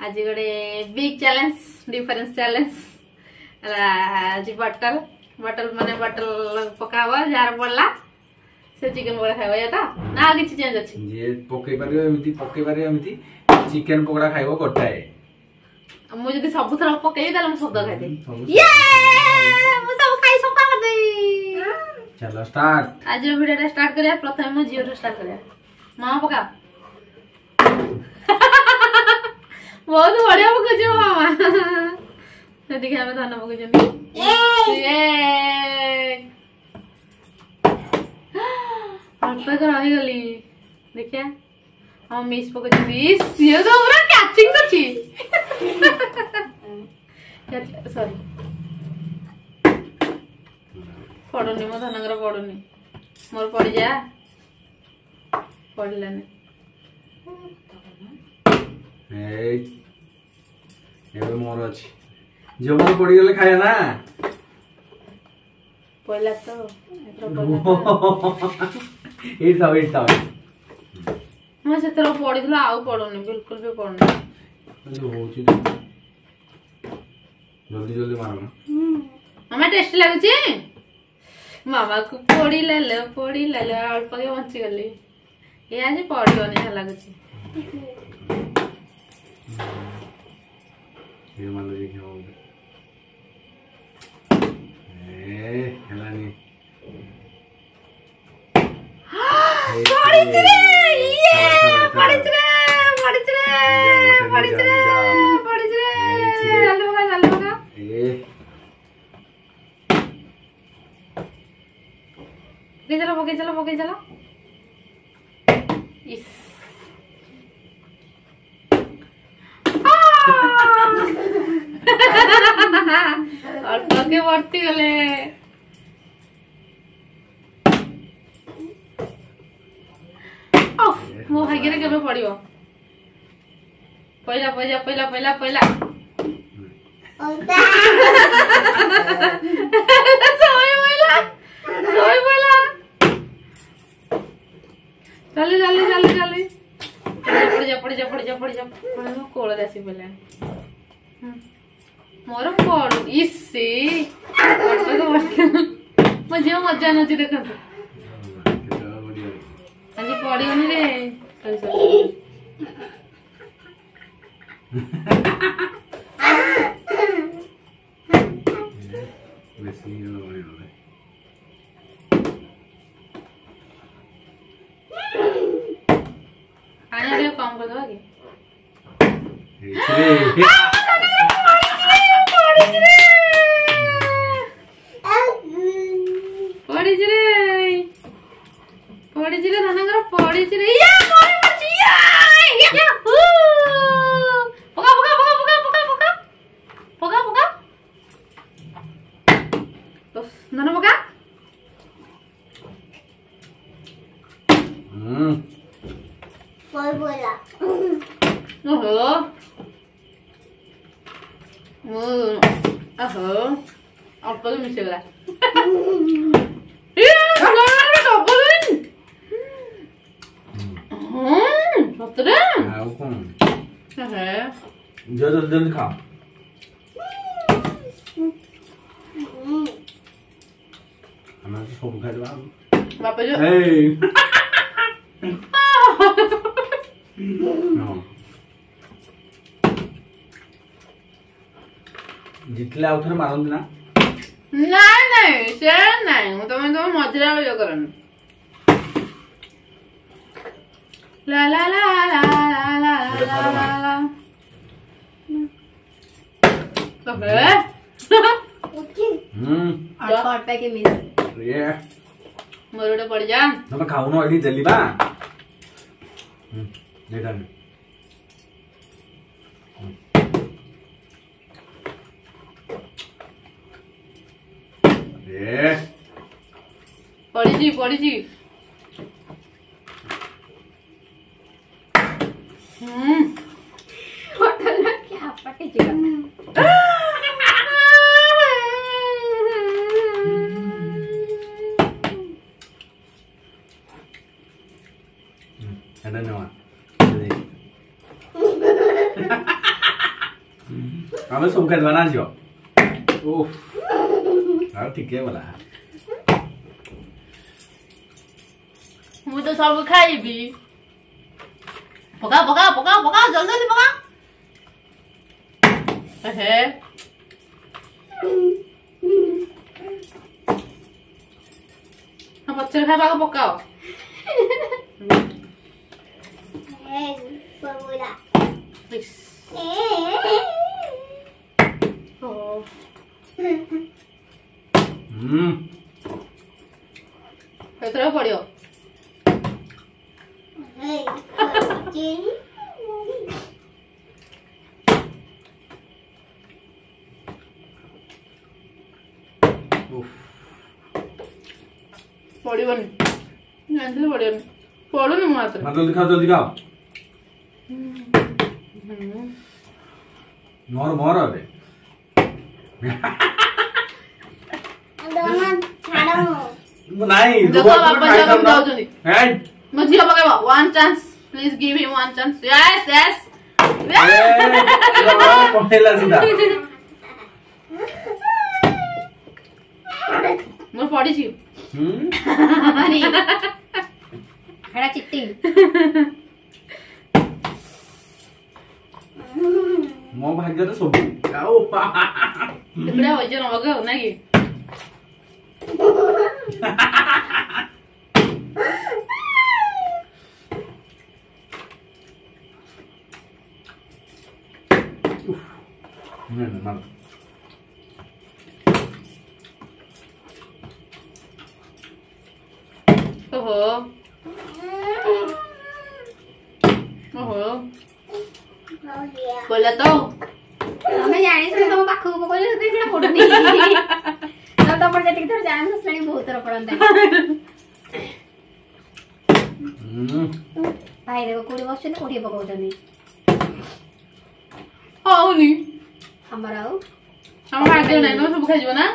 आज गोटे big challenge difference challenge आज बटल बटल माने बटल पकावा जार पड़ला से चिकन पकोड़ा खाइबो या तो ना किछि चेंज अछि जे पके पारियो एमिति चिकन पकोड़ा खाइबो गोटाए मु जदी सब थरा पकेई ताले मु शब्द खाइ दे ये मु सब खाइ सफा कर दे चलो स्टार्ट आज वीडियो स्टार्ट करिया प्रथम मु जीरो स्टार्ट करिया मामा पका बहुत बढ़िया पकुछ मामा से देखि हमें धन पकुछ ये अल्प कर रही गली देखिए हम मिस पकुछ मिस ये तो पूरा कैचिंग करछि सॉरी पड़ोनी मो धनगर पड़ोनी मोर पड़ जा पड़लानी एबे मोर अछि जे मोर पड़ी गेले खाया ना पहला तो एट था मैं से तरह पड़ीला आउ पड़ोनी बिल्कुल भी पड़ोनी जो होची जल्दी मारो ना मामा टेस्ट लागुची मामा को पड़ी ले अल्प के बंची गली ये आज पड़ियोनी है लागुची ये मान लीजिए क्या होगा हेलानी पड़ी रे ये पड़ी रे जल्दी बगा पके चलो इस और पके बढ़ती गले मो भाग्य रे केबे पड़ियो पहिला चली पड़ जा कोल आसी पले मोर पड़ इसी मजे मजा नची देखंत आज पड़ियोनी रे आने कम कर दो आगे पड़ी धनगर पड़ी या मोरे मची या पका तो नन पका बोला ओहो अब तो मिस गला जल्दी खा हमें तो सब खा दो बापा जो जितले आउ थरे मारंदी ना नहीं से नहीं मु तो मजरा जो करन ला ला ला ला ला ला ओके और पे के मिस ये मोरोडे पड़ जा तमे खाऊ न एडी जल्दी बा देखा ये पड़ी जी होटल में क्या पके जिगा I don't know. हमें सब खाई बना जियो ओह हां ठीक है बोला मुझे तो सब खाइबी पका पका पका पका जल्दी जल्दी पका हे हम बच्चे खाए बाको पकाओ बोला प्लीज एतरा पड़ियो पड़ियोनी जानते पड़ियोनी पड़ोनी मु हाथ जल्दी खाओ मोर अबे नहीं देखो बाबा जब जाउछनी हैं मझिया पकेबो one chance please give him one chance yes yes पहेला सीधा मोर पड़ी छी अरे हेडा चिट्टी मो भाग्य तो सब आओ इकडे होजे न बघ नाही ना ओहो ओहो बोला तो तमे जानि से तम पाखु पकोले ते सेडा पडनी तो तम पर जति थर जान ससणी बहुत थर पडंता भाई देखो कोडी बसने कोडी पकाउछनी आउनी हमर आउ हम भाग्य नै न सब खाइजो ना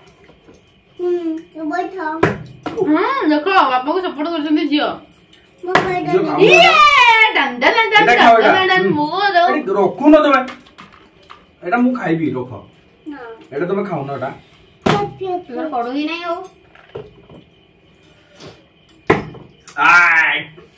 तो बैठो देखो बापा को सपोर्ट करछन जियो मो खाइ ये डन डन डन डन डन मो दो रखु न तमे एटा मु खाइबी रख एटा तमे खाउ न एटा तोर पडु ही नै हो आय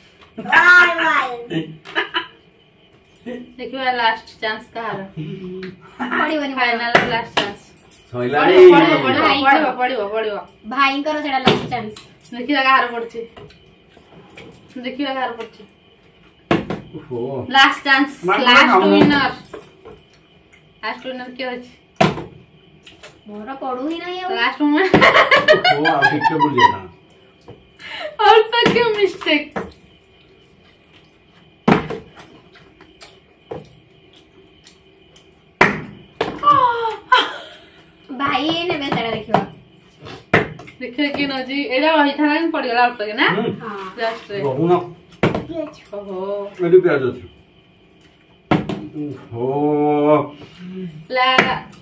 देखियो लास्ट चांस कहार पडी बनी फाइनल लास्ट चांस सइला पड़ियो भाई करो सेडा लास्ट चांस देखियो कहार पड़छी देखियो कहार पड़छी ओहो लास्ट चांस लास्ट विनर के अछि मोर पडु ही नै हो लास्ट मोमेंट ओहो आ ठीक से बोल देना और तो क्या मिस्टेक भाई ने बेसड़ा देखियो देखियो कि न जी एडा रही था ना पड़ गला तो ना हां लास्ट रे बहु ना ओहो एडु प्याज अछि ओहो ला